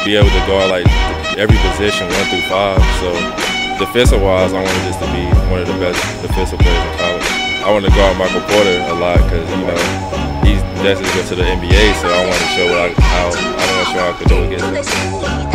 be able to guard like every position 1 through 5. So defensive-wise, I wanted just to be one of the best defensive players in college. I wanted to guard Michael Porter a lot because he's destined to go to the NBA. So I wanted to show how I could do against him.